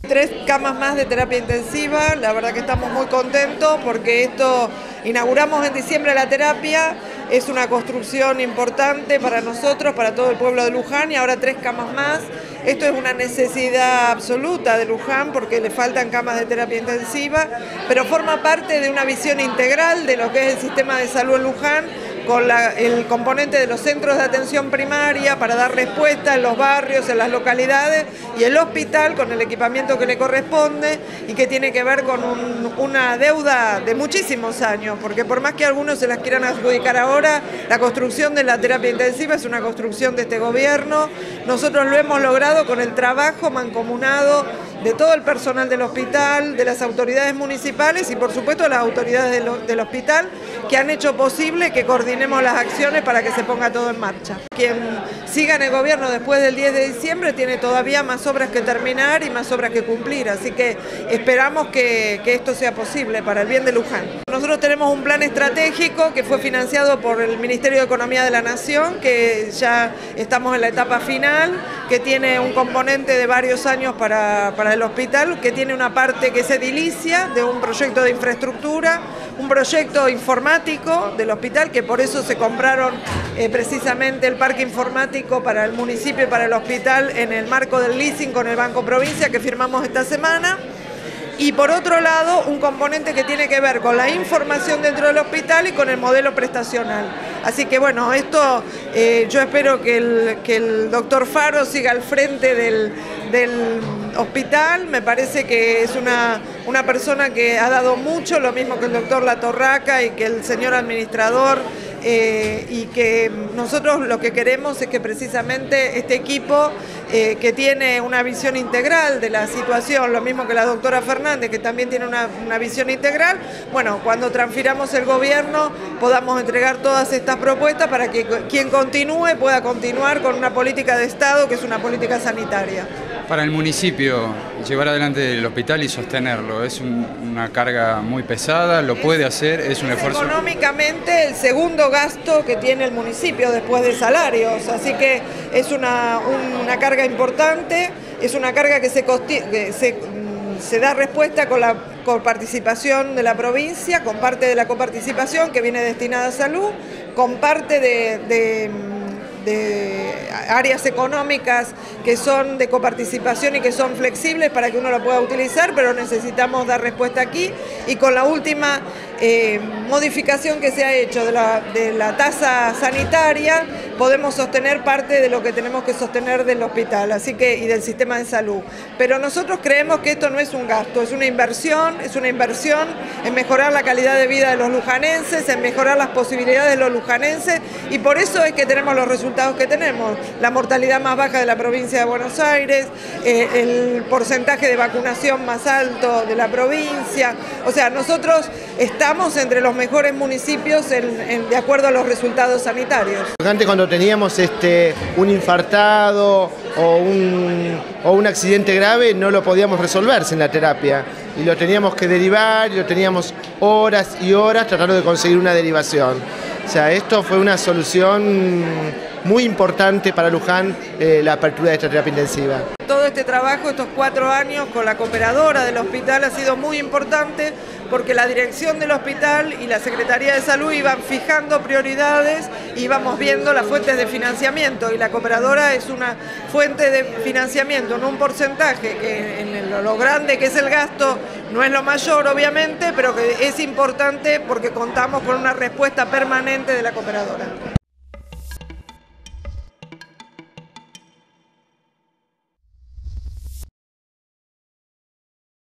3 camas más de terapia intensiva, la verdad que estamos muy contentos porque inauguramos en diciembre la terapia, es una construcción importante para nosotros, para todo el pueblo de Luján, y ahora 3 camas más. Esto es una necesidad absoluta de Luján porque le faltan camas de terapia intensiva, pero forma parte de una visión integral de lo que es el sistema de salud en Luján, con el componente de los centros de atención primaria para dar respuesta en los barrios, en las localidades, y el hospital con el equipamiento que le corresponde y que tiene que ver con una deuda de muchísimos años, porque por más que algunos se las quieran adjudicar ahora, la construcción de la terapia intensiva es una construcción de este gobierno. Nosotros lo hemos logrado con el trabajo mancomunado de todo el personal del hospital, de las autoridades municipales y por supuesto de las autoridades del hospital, que han hecho posible que coordinemos las acciones para que se ponga todo en marcha. Quien siga en el gobierno después del 10 de diciembre tiene todavía más obras que terminar y más obras que cumplir, así que esperamos que esto sea posible para el bien de Luján. Nosotros tenemos un plan estratégico que fue financiado por el Ministerio de Economía de la Nación, que ya estamos en la etapa final, que tiene un componente de varios años para el hospital, que tiene una parte que es edilicia, de un proyecto de infraestructura, un proyecto informático del hospital, que por eso se compraron precisamente el parque informático para el municipio y para el hospital en el marco del leasing con el Banco Provincia que firmamos esta semana. Y por otro lado, un componente que tiene que ver con la información dentro del hospital y con el modelo prestacional. Así que bueno, esto yo espero que el doctor Faro siga al frente del hospital. Me parece que es una persona que ha dado mucho, lo mismo que el doctor Latorraca y que el señor administrador, y que nosotros lo que queremos es que precisamente este equipo que tiene una visión integral de la situación, lo mismo que la doctora Fernández, que también tiene una visión integral, bueno, cuando transfiramos el gobierno podamos entregar todas estas propuestas para que quien continúe pueda continuar con una política de Estado que es una política sanitaria. Para el municipio, llevar adelante el hospital y sostenerlo es una carga muy pesada, lo puede hacer, es un esfuerzo. Económicamente el segundo gasto que tiene el municipio después de salarios, así que es una carga importante, es una carga que se da respuesta con la coparticipación de la provincia, con parte de la coparticipación que viene destinada a salud, con parte de áreas económicas que son de coparticipación y que son flexibles para que uno lo pueda utilizar, pero necesitamos dar respuesta aquí, y con la última modificación que se ha hecho de la tasa sanitaria podemos sostener parte de lo que tenemos que sostener del hospital y del sistema de salud. Pero nosotros creemos que esto no es un gasto, es una inversión en mejorar la calidad de vida de los lujanenses, en mejorar las posibilidades de los lujanenses, y por eso es que tenemos los resultados que tenemos, la mortalidad más baja de la provincia de Buenos Aires, el porcentaje de vacunación más alto de la provincia. O sea, nosotros estamos entre los mejores municipios de acuerdo a los resultados sanitarios. Antes, cuando teníamos un infartado o un accidente grave, no lo podíamos resolver sin la terapia y lo teníamos que derivar, y lo teníamos horas y horas tratando de conseguir una derivación. O sea, esto fue una solución muy importante para Luján, la apertura de esta terapia intensiva. Todo este trabajo, estos 4 años con la cooperadora del hospital ha sido muy importante porque la dirección del hospital y la Secretaría de Salud iban fijando prioridades, íbamos viendo las fuentes de financiamiento, y la cooperadora es una fuente de financiamiento en un porcentaje que en lo grande que es el gasto no es lo mayor obviamente, pero que es importante porque contamos con una respuesta permanente de la cooperadora.